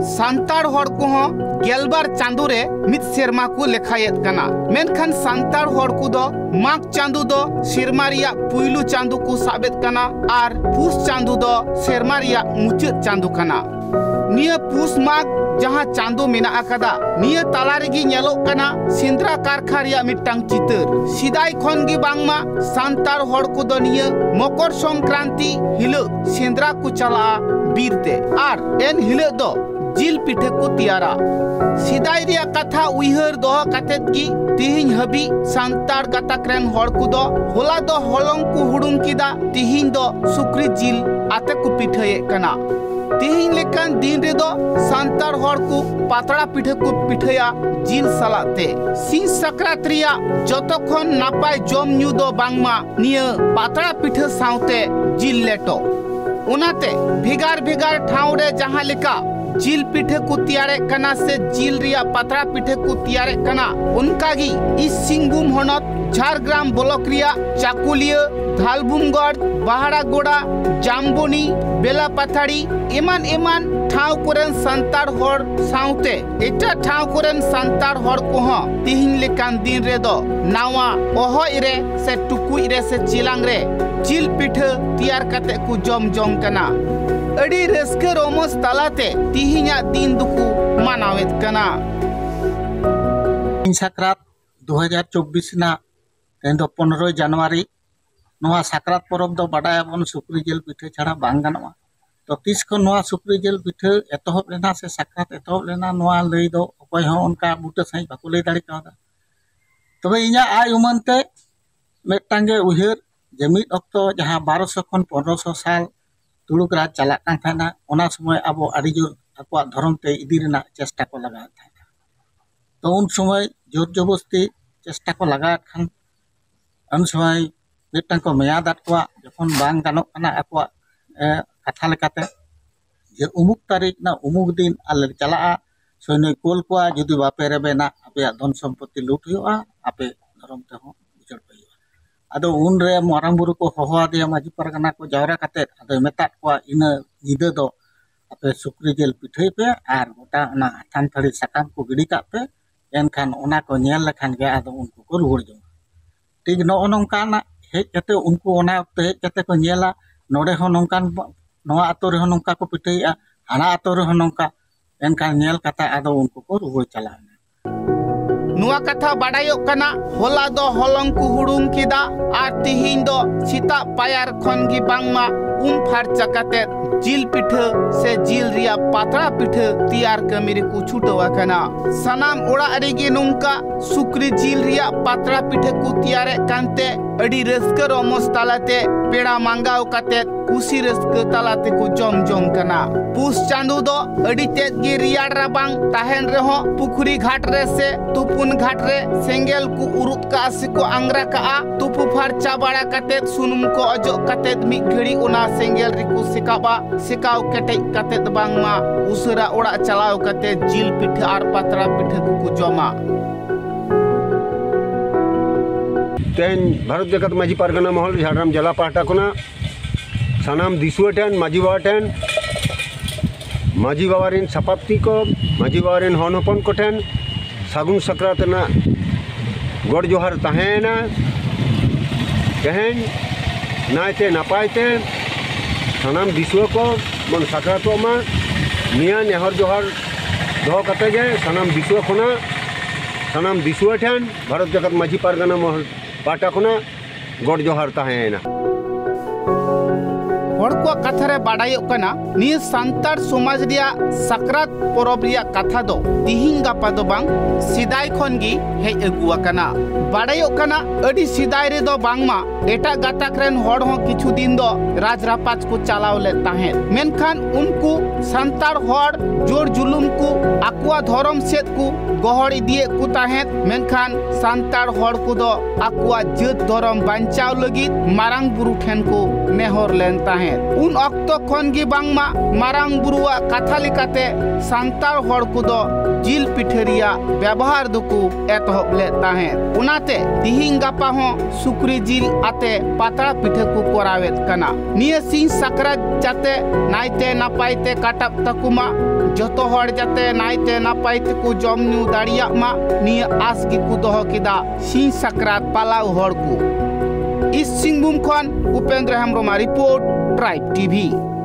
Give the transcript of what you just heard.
सांतार हड़ को गेलबार चांदो रे मित सेरमा को लेखायेत कना। मेनखान सांतार हड़ को दो माग चांदो दो सेरमा रिया पुइलु चांदो को साबेत कना आर पुस चांदो दो सेरमा रिया मुचाद चांदो कना। निया पुस माग जहाँ चांदो मेना आकादा निया ताला रेगी नेलो कना सेंद्रा कारखा रिया मिटांग चितर। सिदाय खन गी बांगमा सांतार हड़ को दो निया मकर संक्रांति हिलो सेंद्रा को चला बीरते आर एन हिलो दो जिल पिठे को तियारा। सिदाय रिया कथा उइहर दोह कातेत की तिहिन हबी सांतार गाताक्रेन हड़ को दो होला दो हलंग को हुडुम किदा तिहिन दो सुक्री जिल आते को पिठे कना। तिहिन लेकान दिन रे दो सांतार हड़ को पातड़ा पिठे को पिठया जिल सलाते। सिंह सक्रात रिया जतखन नापाय जम न्यू दो बांगमा निया पातड़ा पिठे साउते जिल लेटो। उनाते भिगार भिगार ठाव रे जहाँ लेका जिल पिठे को तियारे कना से जिल रिया पातड़ा पिठे को तियारे कना उनकागी इस सिंहभूम हनत झारग्राम ब्लॉक रिया चाकुलिया धालबुमगढ़ बाहड़ागोड़ा जामबनी बेलापाथाड़ी एमान एमान ठाव कोरेन सांतार हड़ साउते एटा ठाव कोरेन सांतार हड़ को तिहिन लेकान दिन रे दो नावा ओहय रे से टुकुई रे से चिलांग रे जिल पिठे तियार काते को जम जम कना। अड़ी रस्के रोमस तालाते तिहिना दिन दुकु मानावेत कना। साक्रात 2024 ना तेन 15 जनवरी नवा साक्रात परब दो बाडायाबन सुक्री जेल पिठे छाड़ा बांग गानोआ। तो तीस को नवा सुक्री जेल पिठे एतहब लेना से साक्रात एतहब लेना नवा लई दो अकय हो उनका बूटा सही बाको लई दाड़ी कादा। तबे इना आय उमनते मेटांगे उहिर जे मिद अक्तो जहां 1200 खन 1500 साल तुड़ुक राज चला कान थाना ओना समय अब आड़ी जोर आकवा धर्म ते इदी रेना चेष्टा को लगा थाना। तो उन समय जोर जबरदस्ती चेष्टा को लगा खान उन समय मिटांग को मेयादात को जखन बांग गानोक कना आकवा कथा लेकाते जे उमुक तारीख ना उमुक दिन आले चला सैन्य कोल को जुदी बापे रेबेना आपे धन सम्पत्ति लूट हुआ आपे धर्म ते हो उजड़ पे आदो उन रे मारांग बुरु को होहा दिया माजी परगना को जावरा काते आदो मेता को इन निदे दो आपे सुक्री जेल पिठे पे आर गोटा ना थान थड़ी सकाम को गिडी का पे एनखान ओना को नेल लखान गे आदो उनको को रुड़ जो ठीक नो नोंका ना हेज कते उनको ओना पे हेज कते को नेला नोडे हो नोंकान नोआ आतो रे हो नोंका को पिठेया हाना आतो रे हो नोंका एनखान नेल कता आदो उनको को रुड़ चला। नुआ कथा बाडायो कना होला दो हलंग को हुडुम किदा आर तिहिन दो सीता पायार खन गी बांगमा फारचा काते जिल पिठे से जिल रिया पातड़ा पिठे तियार कमिरी को छुटवा कना। सनाम ओड़ा अड़ेगे नुंका सुक्री जिल रिया पातड़ा पिठे को तियारे कांते अड़ी रस्के रोमस तालाते पेड़ा मांगाव काते कुसी रस्के तालाते को जम जम कना। पुस चांदो दो अड़ी तेज गी रियाड़ राबांग ताहेन रेहो पुखरी घाट रे से तुपुन घाट रे सेंगेल को उरुत का आसी को अंगरा का तुपु फारचा बाड़ा काते सुनुम को अजो काते मी घड़ी उना सेंगेल रिकु सिकाबा सिकाव केटे काते बांगमा उसरा ओड़ा चलाव काते जिल पिठे आर पातड़ा पिठे को जमा। तेन भारत जगत माझी पारगना महल झारग्राम जिला पाहटा कोना सानाम दिसुआ ठेन माझी बाबा ठेन माझी बाबारिन सपाप्ति को माझी बाबारिन हन हपन को ठेन सागुन सक्रात ना गड़ जोहार तहेना तेहेन नायते नापायते सानाम दिसुआ को मन सक्रात मा निया नेहर जोहार दो कते गे सानाम दिसुआ खोना सानाम दिसुआ ठेन भारत जगत माझी पारगना महल पाटा खुना गड़ जोहार तहेना। हड़ को कथा रे बाडायो कना निय सांतार समाज रिया साक्रात परब रिया कथा दो तिहिन गापा दो बांग सिदाय खन गी हेज अगुआ कना। बाडायो कना अडी सिदाय रे दो बांगमा एटा गाताक रेन हड़ हो किछु दिन दो राज रापाच को चलाव ले ताहें मेनखान उनको सांतार हड़ जोर जुलुम को आकुआ धर्म सेत को गहड़ इदिए को ताहें मेनखान सांतार हड़ को दो आकुआ जत धर्म बांचाव लगी मारांग बुरु ठेन को नेहर लेन ताहें। उन अक्तो खन गी बांगमा मारांग बुरुआ कथा लिकाते सांतार हड़ को दो जिल पिठेरिया व्यवहार दुकु एतहब ले ताहें उनाते तिहिन गापा हो सुक्री जिल आते पातड़ा पिठे को कोरावेत कना। निय सिंह साक्रात जाते नाइते नापाइते काटाप तकुमा जतो हर जाते नाइते नापाय तेको जम न्यू दाड़िया मा निया आस की को दोह केदा सिंह सक्रात पालाव हर को इस सिंहभूम खन Upendra Hembram report tribe TV.